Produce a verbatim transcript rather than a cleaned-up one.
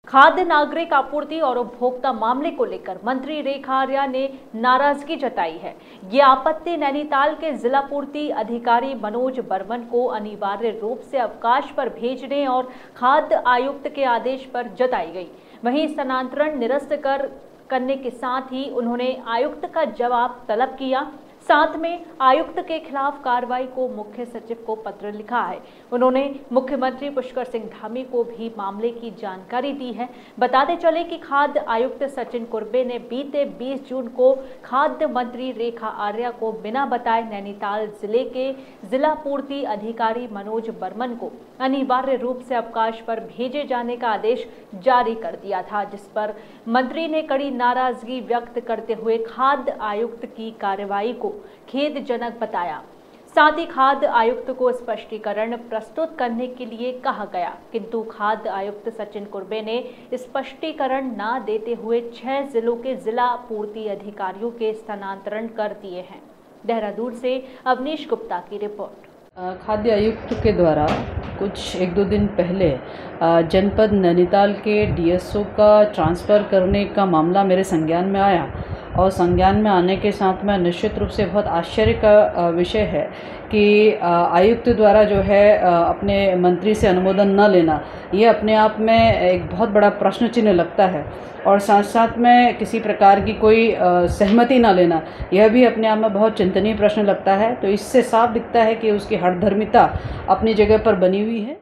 खाद्य नागरिक आपूर्ति और उपभोक्ता मामले को लेकर मंत्री रेखा आर्या ने नाराजगी जताई है। ये आपत्ति नैनीताल के जिला पूर्ति अधिकारी मनोज बर्मन को अनिवार्य रूप से अवकाश पर भेजने और खाद्य आयुक्त के आदेश पर जताई गई। वहीं स्थानांतरण निरस्त कर करने के साथ ही उन्होंने आयुक्त का जवाब तलब किया। साथ में आयुक्त के खिलाफ कार्रवाई को मुख्य सचिव को पत्र लिखा है। उन्होंने मुख्यमंत्री पुष्कर सिंह धामी को भी मामले की जानकारी दी है। बताते चले कि खाद्य आयुक्त सचिन कुर्बे ने बीते बीस जून को खाद्य मंत्री रेखा आर्या को बिना बताए नैनीताल जिले के जिला पूर्ति अधिकारी मनोज बर्मन को अनिवार्य रूप से अवकाश पर भेजे जाने का आदेश जारी कर दिया था, जिस पर मंत्री ने कड़ी नाराजगी व्यक्त करते हुए खाद्य आयुक्त की कार्रवाई को खेदजनक बताया। साथ ही खाद्य आयुक्त को स्पष्टीकरण प्रस्तुत करने के लिए कहा गया, किंतु खाद्य आयुक्त सचिन कुर्बे ने स्पष्टीकरण न देते हुए छह जिलों के जिला पूर्ति अधिकारियों के स्थानांतरण कर दिए हैं। देहरादून से अवनीश गुप्ता की रिपोर्ट। खाद्य आयुक्त के द्वारा कुछ एक दो दिन पहले जनपद नैनीताल के डीएसओ का ट्रांसफ़र करने का मामला मेरे संज्ञान में आया और संज्ञान में आने के साथ में निश्चित रूप से बहुत आश्चर्य का विषय है कि आयुक्त द्वारा जो है अपने मंत्री से अनुमोदन न लेना, ये अपने आप में एक बहुत बड़ा प्रश्न चिन्ह लगता है। और साथ साथ में किसी प्रकार की कोई सहमति न लेना, यह भी अपने आप में बहुत चिंतनीय प्रश्न लगता है। तो इससे साफ दिखता है कि उसकी हठधर्मिता अपनी जगह पर बनी हुई है।